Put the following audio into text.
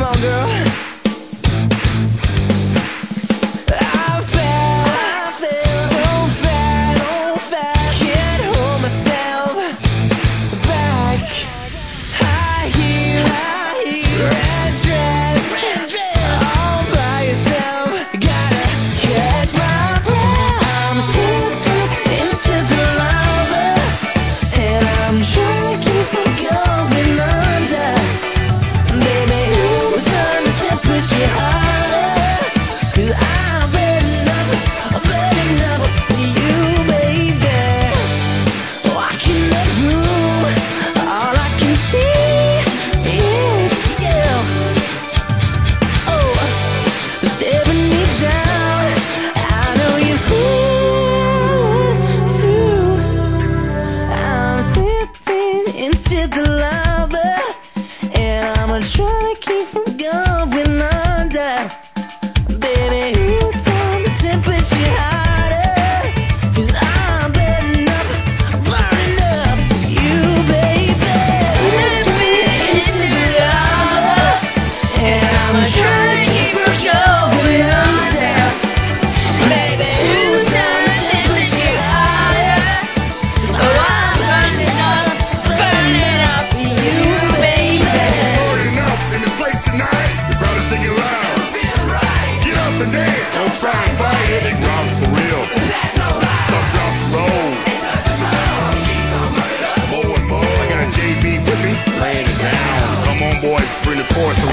on, girl. I fell so fast, can't hold myself back. High heel, red dress, all by yourself. Gotta catch my breath. I'm slipping into the lava, and I'm trying to keep from going under. Baby, who turned the temperature harder? 'Cause I'm burning up for you, baby. Walking the room, all I can see is you. Oh, staring me down. I know you feel it too. I'm slipping into the lava, and I'm trying to keep from going under. Baby, you turn the temperature hotter, 'cause I'm burning up for you, baby. Slipping into the lava, and I'm trying to keep from going under. Baby, you turn the temperature hotter, 'cause I'm burning up for you, baby. Burning up in this place tonight. Your brother singing loud. Get up and dance. Don't try and fight it. Big rock for real. Some drop the road. More and more. I got JB with me, laying it down. Come on, boys, bring the chorus